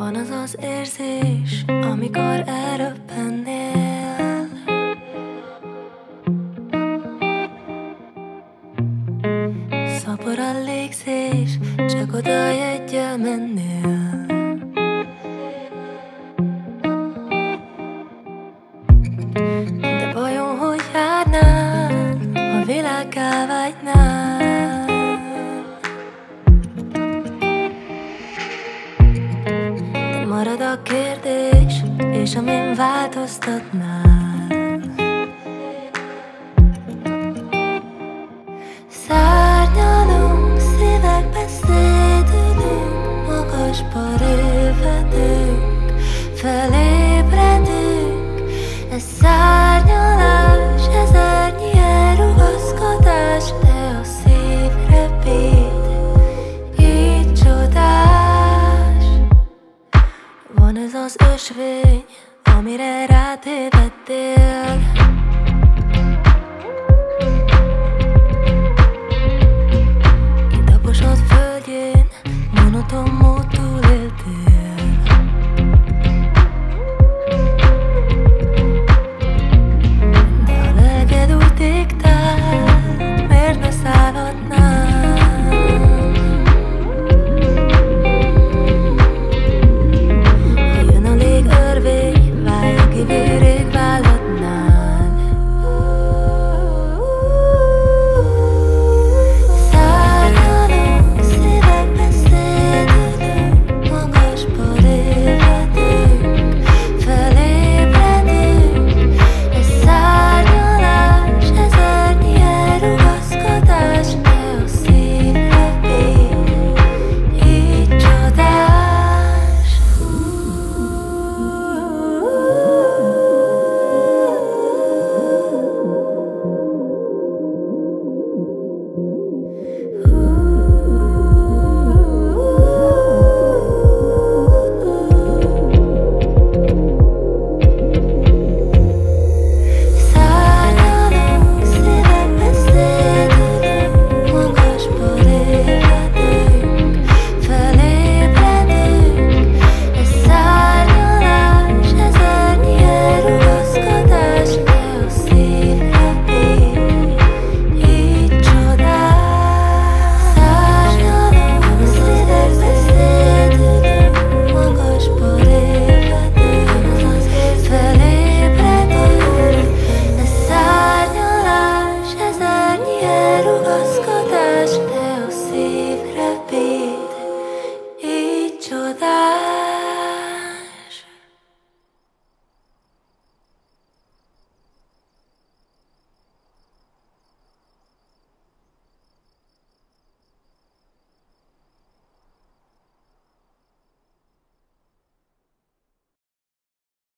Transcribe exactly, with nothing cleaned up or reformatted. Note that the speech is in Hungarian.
Van az az érzés, amikor elröppennél. Szapor a légzés, csak oda jeggyel mennél. De vajon hogy járnál, ha világgá vágynál? De marad a kérdés, és amin változtatnál. Szárnyalunk, szívekbe szédülünk, magasba révedünk, felébredünk. Ez szárnyalás, ezernyi elrugaszkodás, de a szív repít, így csodás. Van ez az ösvény, amire rátévedtél. Itt a posod földjén, monoton